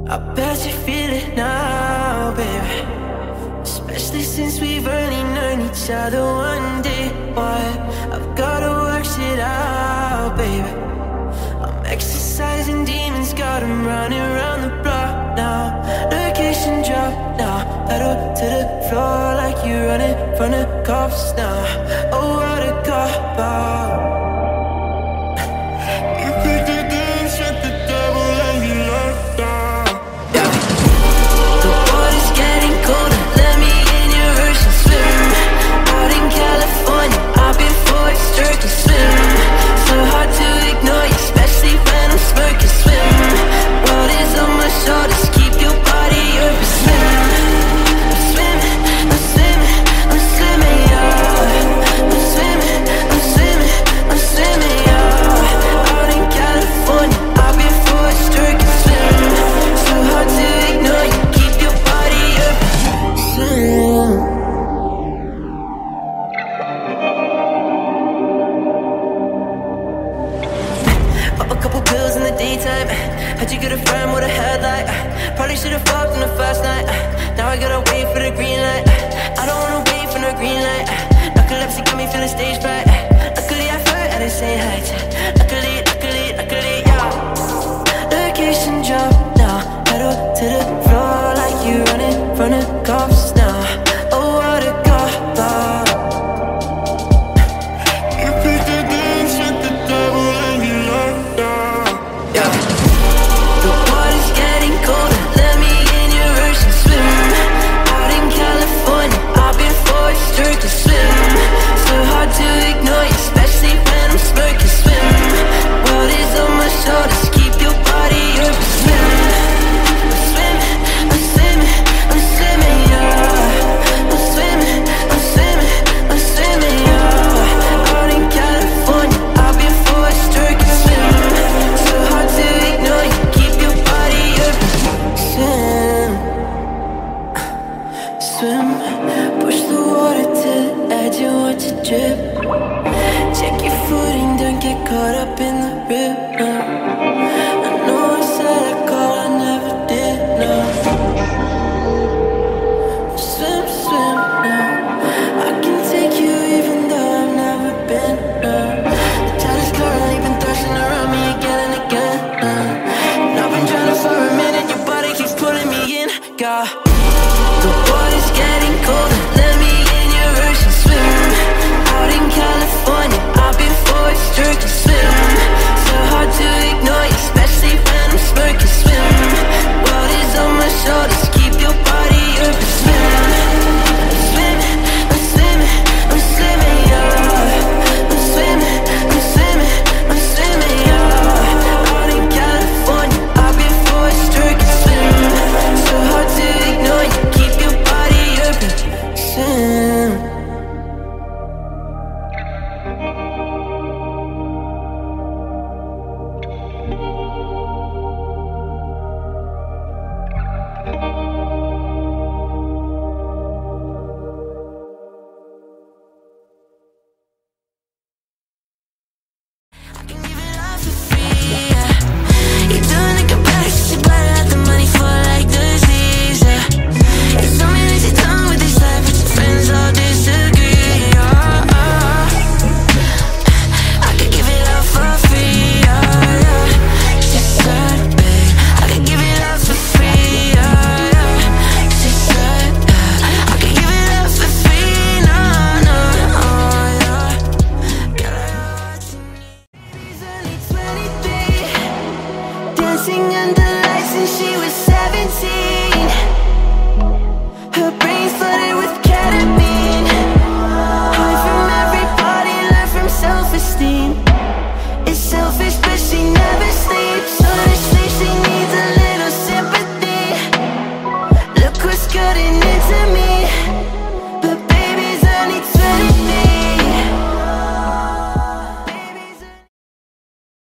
I bet you feel it now, baby. Especially since we've only known each other one day. Why? I've gotta work shit out, baby. I'm exercising demons, got 'em running around the block now. Location drop now, pedal to the floor like you running from the cops now. Oh, what a cop out. You could do this, shut the devil and you locked down. Yeah. The water's getting colder, let me in your ocean swim. Out in California, I've been for a sturkey swim. So hard to ignore you, especially when I'm smirking swim. World is on my shoulders, keep your body open swim. I'm swimming, I'm swimming, I'm swimming, yeah. I'm swimming, I'm swimming, I'm swimming, yeah. Out in California, I've been for a sturkey swim. So hard to ignore you, keep your body open swim. Pop a couple pills in the daytime. How'd you get a friend with a headlight? Probably should've fucked on the first night. Now I gotta wait for the green light. I don't wanna wait for no green light. Narcolepsy got me feeling stage fright.